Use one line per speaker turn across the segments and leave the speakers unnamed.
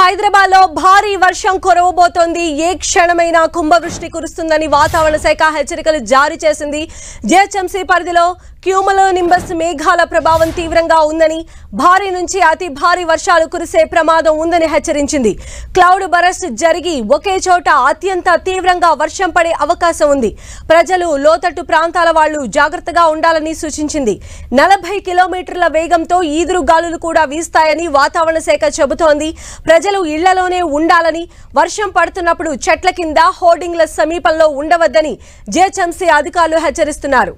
హైదరాబాద్ లో భారీ వర్షం కురవబోతోంది. ఏ క్షణమైనా కుంభవృష్టి కురుస్తుందని వాతావరణ శాఖ హెచ్చరికలు జారీ చేసింది. జీహెచ్ఎంసీ పరిధిలో క్యూములోనింబస్ మేఘాల ప్రభావం తీవ్రంగా ఉందని, భారీ నుంచి అతి భారీ వర్షాలు కురిసే ప్రమాదం ఉందని హెచ్చరించింది. క్లౌడ్ బరస్ట్ జరిగి ఒకే చోట అత్యంత తీవ్రంగా వర్షం పడే అవకాశం ఉంది. ప్రజలు లోతట్టు ప్రాంతాల వాళ్లు జాగ్రత్తగా ఉండాలని సూచించింది. 40 కిలోమీటర్ల వేగంతో ఈదురు గాలులు కూడా వీస్తాయని వాతావరణ శాఖ చెబుతోంది. ప్రజలు ఇళ్లలోనే ఉండాలని, వర్షం పడుతున్నప్పుడు చెట్ల కింద, హోర్డింగ్ల సమీపంలో ఉండవద్దని జీహెచ్ఎంసీ అధికారులు హెచ్చరిస్తున్నారు.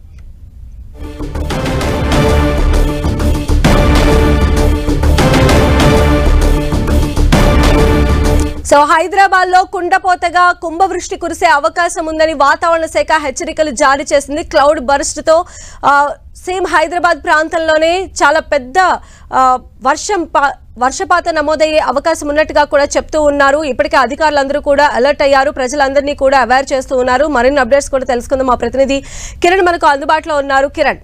సో హైదరాబాద్ లో కుండపోతగా కుంభవృష్టి కురిసే అవకాశం ఉందని వాతావరణ శాఖ హెచ్చరికలు జారీ చేసింది. క్లౌడ్ బర్స్ట్ తో సేమ్ హైదరాబాద్ ప్రాంతంలోనే చాలా పెద్ద వర్షపాతం నమోదయ్యే అవకాశం ఉన్నట్టుగా కూడా చెప్తూ ఉన్నారు. ఇప్పటికే అధికారులందరూ కూడా అలర్ట్ అయ్యారు. ప్రజలందరినీ కూడా అవేర్ చేస్తూ ఉన్నారు. మరిన్ని అప్డేట్స్ కూడా తెలుసుకుందాం. మా ప్రతినిధి కిరణ్ మనకు అందుబాటులో ఉన్నారు. కిరణ్,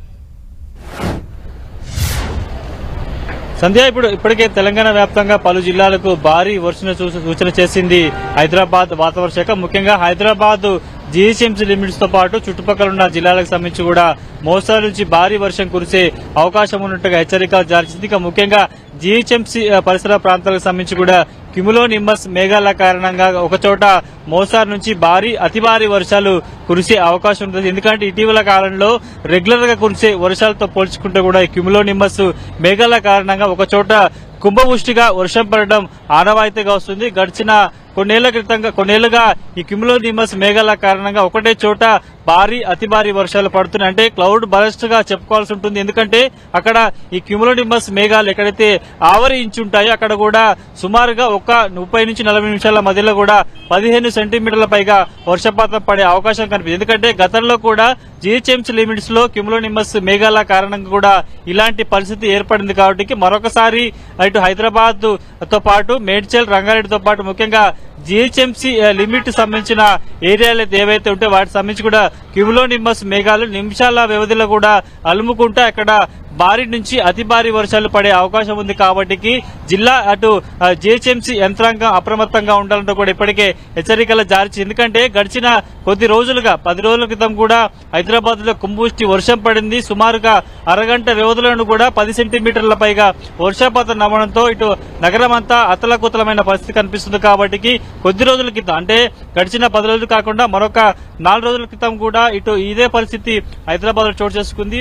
సంధ్య, ఇప్పటికే తెలంగాణ వ్యాప్తంగా పలు జిల్లాలకు భారీ వర్షం సూచన చేసింది హైదరాబాద్ వాతావరణ శాఖ. ముఖ్యంగా హైదరాబాద్ జీహెచ్ఎంసీ లిమిట్స్ తో పాటు చుట్టుపక్కల ఉన్న జిల్లాలకు సంబంధించి కూడా మోస్తరు నుంచి భారీ వర్షం కురిసే అవకాశం ఉన్నట్టుగా హెచ్చరికలు జారీ చేసింది. ఇక ముఖ్యంగా జీహెచ్ఎంసీ పరిసర ప్రాంతాలకు సంబంధించి కూడా క్యూములోనింబస్ మేఘాల కారణంగా ఒకచోట మోస్తరు నుంచి అతి భారీ వర్షాలు కురిసే అవకాశం ఉంటుంది. ఎందుకంటే ఇటీవల కాలంలో రెగ్యులర్ గా కురిసే వర్షాలతో పోల్చుకుంటే కూడా ఈ క్యూములోనింబస్ మేఘాల కారణంగా ఒకచోట కుంభవృష్టిగా వర్షం పడడం ఆనవాయితీగా వస్తుంది. గడిచిన కొన్నేళ్లుగా ఈ క్యూములోనింబస్ మేఘాల కారణంగా ఒకటే చోట అతి భారీ వర్షాలు పడుతున్నాయి. అంటే క్లౌడ్ బరస్ట్ గా చెప్పుకోవాల్సి ఉంటుంది. ఎందుకంటే అక్కడ ఈ క్యూములోనింబస్ మేఘాలు ఎక్కడైతే ఆవరించుంటాయో అక్కడ కూడా సుమారుగా 30 నుంచి 40 నిమిషాల మధ్యలో కూడా 15 సెంటీమీటర్ల పైగా వర్షపాతం పడే అవకాశం కనిపిస్తుంది. ఎందుకంటే గతంలో కూడా జీహెచ్ఎంసీ లిమిట్స్ లో క్యూములోనింబస్ మేఘాల కారణంగా కూడా ఇలాంటి పరిస్థితి ఏర్పడింది. కాబట్టి మరొకసారి ఇటు హైదరాబాద్ తో పాటు మేడ్చల్, రంగారెడ్డితో పాటు ముఖ్యంగా జీహెచ్ఎంసీ లిమిట్ సంబంధించిన ఏరియాలు ఏవైతే ఉంటే వాటికి సంబంధించి కూడా క్యూములోనింబస్ మేఘాలు నిమిషాల వ్యవధిలో కూడా అలుముకుంటా అక్కడ భారీ నుంచి అతి భారీ వర్షాలు పడే అవకాశం ఉంది. కాబట్టి జిల్లా అటు జీహెచ్ఎంసీ యంత్రాంగం అప్రమత్తంగా ఉండాలంటూ కూడా ఇప్పటికే హెచ్చరికలు జారీ చేసింది. ఎందుకంటే గడిచిన కొద్ది రోజులుగా 10 రోజుల క్రితం కూడా హైదరాబాద్ లో కుంభవృష్టి వర్షం పడింది. సుమారుగా అరగంట వ్యవధిలోనూ కూడా 10 సెంటీమీటర్ల పైగా వర్షపాతం నమవడంతో ఇటు నగరం అంతా అతలకుతలమైన పరిస్థితి కనిపిస్తుంది. కాబట్టి కొద్ది రోజుల క్రితం, అంటే గడిచిన 10 రోజులు కాకుండా మరొక 4 రోజుల క్రితం కూడా ఇటు ఇదే పరిస్థితి హైదరాబాద్ లో చోటు చేసుకుంది.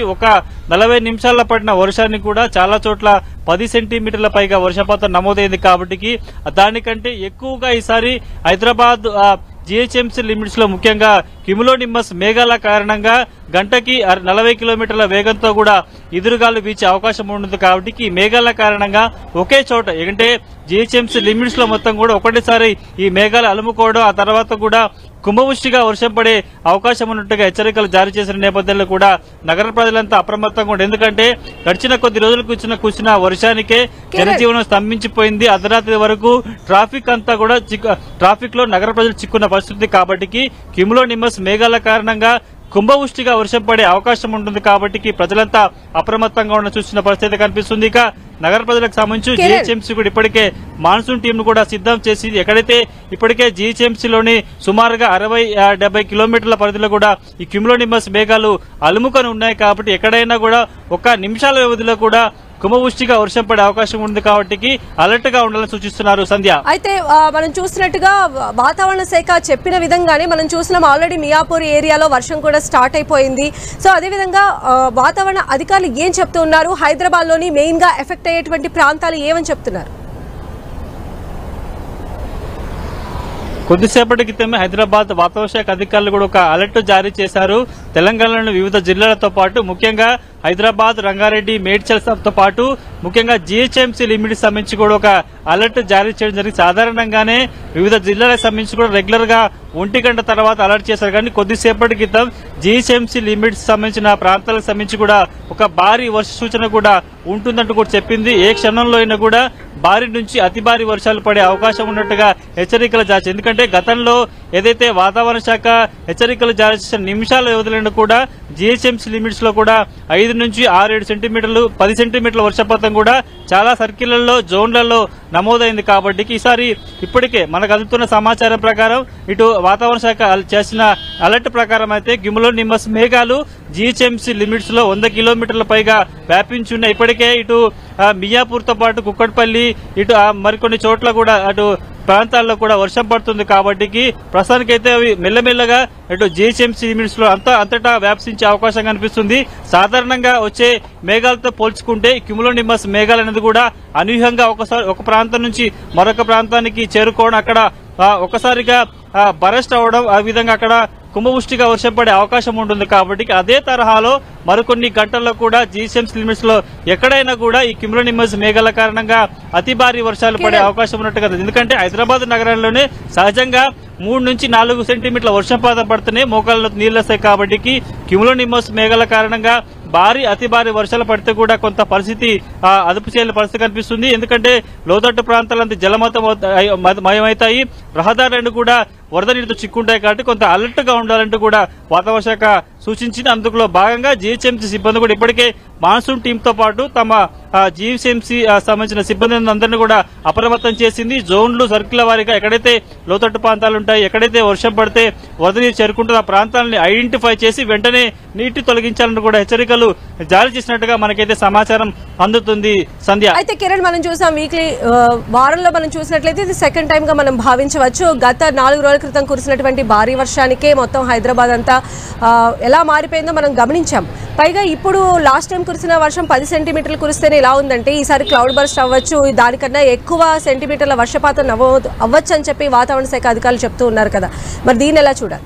40 నిమిషాల పడిన వర్షాన్ని కూడా చాలా చోట్ల 10 సెంటీమీటర్ల పైగా వర్షపాతం నమోదైంది. కాబట్టి దానికంటే ఎక్కువగా ఈసారి హైదరాబాద్ జీహెచ్ఎంసీ లిమిట్స్ లో ముఖ్యంగా క్యూములోనింబస్ మేఘాల కారణంగా గంటకి 40 కిలోమీటర్ల వేగంతో కూడా ఎదురుగాలు వీచే అవకాశం ఉంటుంది. కాబట్టి ఈ మేఘాల కారణంగా ఒకే చోట, అంటే జీహెచ్ఎంసీ లిమిట్స్ లో మొత్తం కూడా ఒకటేసారి ఈ మేఘాలు అలుముకోవడం, ఆ తర్వాత కూడా కుంభవృష్టిగా వర్షం పడే అవకాశం ఉన్నట్టుగా హెచ్చరికలు జారీ చేసిన నేపథ్యంలో కూడా నగర ప్రజలంతా అప్రమత్తంగా ఉండే. ఎందుకంటే గడిచిన కొద్ది రోజులు కూర్చున్న వర్షానికే జనజీవనం స్తంభించిపోయింది. అర్ధరాత్రి వరకు ట్రాఫిక్ లో నగర ప్రజలు చిక్కున్న పరిస్థితి. కాబట్టి క్యూములోనింబస్ మేఘాల కారణంగా కుంభవృష్టిగా వర్షం పడే అవకాశం ఉంటుంది. కాబట్టి ప్రజలంతా అప్రమత్తంగా ఉన్న చూసిన పరిస్థితి కనిపిస్తుంది. ఇక నగర ప్రజలకు సంబంధించి జీహెచ్ఎంసీ కూడా ఇప్పటికే మాన్సూన్ టీం ను కూడా సిద్ధం చేసి ఎక్కడైతే ఇప్పటికే జీహెచ్ఎంసీలోని సుమారుగా 60-70 కిలోమీటర్ల పరిధిలో కూడా ఈ క్యూములోనింబస్ మేఘాలు అలుముకొని ఉన్నాయి. కాబట్టి ఎక్కడైనా కూడా 1 నిమిషాల వ్యవధిలో కూడా కుంభవృష్టిగా వర్షం పడే అవకాశం ఉంది. కాబట్టి అలర్ట్ గా ఉండాలని సూచిస్తున్నారు. సంధ్య,
అయితే మనం చూసినట్టుగా వాతావరణ శాఖ చెప్పిన విధంగానే మనం చూసినాం, ఆల్రెడీ మియాపూర్ ఏరియాలో వర్షం కూడా స్టార్ట్ అయిపోయింది. సో అదేవిధంగా వాతావరణ అధికారులు ఏం చెప్తూ ఉన్నారు? హైదరాబాద్ లోని మెయిన్ గా ఎఫెక్ట్ అయ్యేటువంటి ప్రాంతాలు ఏమని చెప్తున్నారు?
కొద్దిసేపటి క్రితమే హైదరాబాద్ వాతావరణ శాఖ అధికారులు కూడా ఒక అలర్ట్ జారీ చేశారు. తెలంగాణలోని వివిధ జిల్లాలతో పాటు ముఖ్యంగా హైదరాబాద్, రంగారెడ్డి, మేడ్చల్ తో పాటు ముఖ్యంగా జీహెచ్ఎంసీ లిమిట్ సంబంధించి కూడా ఒక అలర్ట్ జారీ చేయడం జరిగింది. సాధారణంగానే వివిధ జిల్లాలకు సంబంధించి కూడా రెగ్యులర్ గా 1 గంట తర్వాత అలర్ట్ చేశారు. కానీ కొద్దిసేపటి క్రితం జీహెచ్ఎంసీ లిమిట్స్ సంబంధించిన ప్రాంతాలకు సంబంధించి కూడా ఒక భారీ వర్ష సూచన కూడా ఉంటుందంటూ కూడా చెప్పింది. ఏ క్షణంలో అయినా కూడా భారీ నుంచి అతి భారీ వర్షాలు పడే అవకాశం ఉన్నట్టుగా హెచ్చరికలు జారీ. ఎందుకంటే గతంలో ఏదైతే వాతావరణ శాఖ హెచ్చరికలు జారీ చేసిన నిమిషాల వ్యవధిలో కూడా జిహెచ్ఎంసీ లిమిట్స్ లో కూడా 5 నుంచి 6-7 సెంటీమీటర్లు 10 సెంటీమీటర్ల వర్షపాతం కూడా చాలా సర్కిళ్లలో జోన్లలో నమోదైంది. కాబట్టి ఈసారి ఇప్పటికే మనకు అందుతున్న సమాచారం ప్రకారం ఇటు వాతావరణ శాఖ చేసిన అలర్ట్ ప్రకారం అయితే క్యూములో నింబస్ మేఘాలు జిహెచ్ఎంసీ లిమిట్స్ లో 100 కిలోమీటర్ల పైగా వ్యాపించున్నాయి. ఇప్పటికే ఇటు మియాపూర్తో పాటు కుక్కట్పల్లి ఇటు మరికొన్ని చోట్ల కూడా అటు ప్రాంతాల్లో కూడా వర్షం పడుతుంది. కాబట్టి ప్రస్తుతానికైతే అవి మెల్లమెల్లగా ఇటు జిహెచ్ఎంసీ లిమిట్స్ లో అంతటా వ్యాపించే అవకాశం కనిపిస్తుంది. సాధారణంగా వచ్చే మేఘాలతో పోల్చుకుంటే క్యూములో నింబస్ మేఘాలు అనేది కూడా అనూహ్యంగా ఒక ప్రాంతం నుంచి మరొక ప్రాంతానికి చేరుకోవడం, అక్కడ ఒకసారిగా బరస్ట్ అవడం, ఆ విధంగా అక్కడ కుంభవృష్టిగా వర్షం పడే అవకాశం ఉంటుంది. కాబట్టి అదే తరహాలో మరికొన్ని గంటల్లో కూడా జిహెచ్ఎంసీ లిమిట్స్ లో ఎక్కడైనా కూడా ఈ క్యూములో నింబస్ మేఘాల కారణంగా అతి భారీ వర్షాలు పడే అవకాశం ఉన్నట్టుగా. ఎందుకంటే హైదరాబాద్ నగరంలోనే సహజంగా 3 నుంచి 4 సెంటీమీటర్ల వర్షపాతం పడుతూనే మోకాళ్ళలో నీళ్లు వస్తాయి. కాబట్టి క్యూములో నింబస్ మేఘాల కారణంగా అతి భారీ వర్షాలు పడితే కూడా కొంత పరిస్థితి అదుపు చేయని పరిస్థితి కనిపిస్తుంది. ఎందుకంటే లోతట్టు ప్రాంతాలంతా జలమయమవుతాయి, రహదారులను కూడా వరద నీటితో చిక్కుంటాయి. కాబట్టి కొంత అలర్ట్ గా ఉండాలంటూ కూడా వాతావరణ శాఖ సూచించింది. అందులో భాగంగా జిహెచ్ఎంసీ సిబ్బంది కూడా ఇప్పటికే మాన్సూన్ టీమ్ తో పాటు తమ జిహెచ్ఎంసీ సంబంధించిన సిబ్బంది అందరినీ కూడా అప్రమత్తం చేసింది. జోన్లు సర్కిల్ వారీగా ఎక్కడైతే లోతట్టు ప్రాంతాలు ఉంటాయి, ఎక్కడైతే వర్షం పడితే వరద నీరు చేరుకుంటున్న ఆ ప్రాంతాలని ఐడెంటిఫై చేసి వెంటనే నీటి తొలగించాలని కూడా హెచ్చరికలు జారీ చేసినట్టుగా మనకైతే సమాచారం అందుతుంది. సంధ్య,
అయితే కిరణ్, మనం చూసాం వీక్లీ వారంలో మనం చూసినట్లయితే ఇది సెకండ్ టైం గా మనం భావించవచ్చు. గత 4 రోజుల క్రితం కురిసినటువంటి భారీ వర్షానికే మొత్తం హైదరాబాద్ అంతా ఎలా మారిపోయిందో మనం గమనించాం. పైగా ఇప్పుడు లాస్ట్ టైం కురిసిన వర్షం 10 సెంటీమీటర్లు కురిస్తేనే ఎలా ఉందంటే ఈసారి క్లౌడ్ బర్స్ట్ అవ్వచ్చు, దానికన్నా ఎక్కువ సెంటీమీటర్ల వర్షపాతం అవ్వచ్చు అని చెప్పి వాతావరణ శాఖ అధికారులు చెప్తూ ఉన్నారు కదా. మరి దీన్ని ఎలా చూడాలి?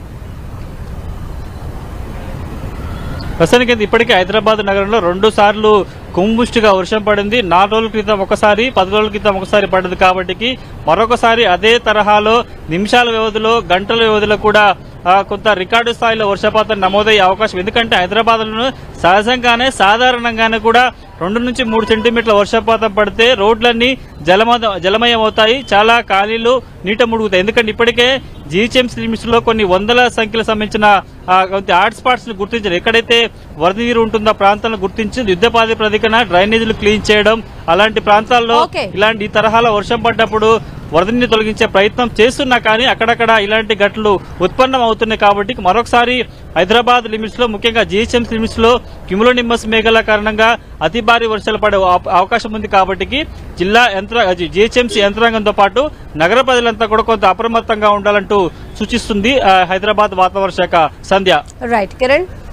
ప్రస్తుతానికి ఇప్పటికే హైదరాబాద్ నగరంలో 2 సార్లు కుంభవృష్టిగా వర్షం పడింది. 4 రోజుల క్రితం ఒకసారి, 10 రోజుల క్రితం ఒకసారి పడింది. కాబట్టి మరొకసారి అదే తరహాలో నిమిషాల వ్యవధిలో, గంటల వ్యవధిలో కూడా కొంత రికార్డు స్థాయిలో వర్షపాతం నమోదయ్యే అవకాశం. ఎందుకంటే హైదరాబాద్ లో సహజంగానే సాధారణంగానే కూడా 2 నుంచి 3 సెంటీమీటర్ల వర్షపాతం పడితే రోడ్లన్నీ జలమయం అవుతాయి, చాలా ఖాళీలు నీట ముడుగుతాయి. ఎందుకంటే ఇప్పటికే జిహెచ్ఎంసీ లిమిట్స్ లో కొన్ని వందల సంఖ్యలకు సంబంధించిన హాట్ స్పాట్స్ ను గుర్తించారు. ఎక్కడైతే వరద నీరు ఉంటుందో ఆ ప్రాంతాలను గుర్తించి యుద్ధ ప్రాతిపదికన డ్రైనేజీలు క్లీన్ చేయడం, అలాంటి ప్రాంతాల్లో ఇలాంటి తరహాలో వర్షం పడ్డప్పుడు వరదని తొలగించే ప్రయత్నం చేస్తున్నా కానీ అక్కడక్కడ ఇలాంటి ఘటనలు ఉత్పన్నం అవుతున్నాయి. కాబట్టి మరొకసారి హైదరాబాద్ లిమిట్స్ లో, ముఖ్యంగా జిహెచ్ఎంసీ లిమిట్స్ లో క్యూములో నింబస్ మేఘాల కారణంగా అతి భారీ వర్షాలు పడే అవకాశం ఉంది. కాబట్టి జిహెచ్ఎంసీ యంత్రాంగంతో పాటు నగర ప్రజలంతా కూడా కొంత అప్రమత్తంగా ఉండాలంటూ సూచిస్తుంది హైదరాబాద్ వాతావరణ శాఖ. సంధ్య,
రైట్ కిరణ్.